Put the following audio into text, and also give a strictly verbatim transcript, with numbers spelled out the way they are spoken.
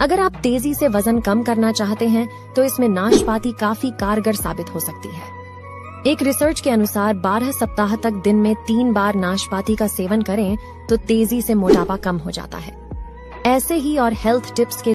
अगर आप तेजी से वजन कम करना चाहते हैं तो इसमें नाशपाती काफी कारगर साबित हो सकती है। एक रिसर्च के अनुसार बारह सप्ताह तक दिन में तीन बार नाशपाती का सेवन करें तो तेजी से मोटापा कम हो जाता है। ऐसे ही और हेल्थ टिप्स के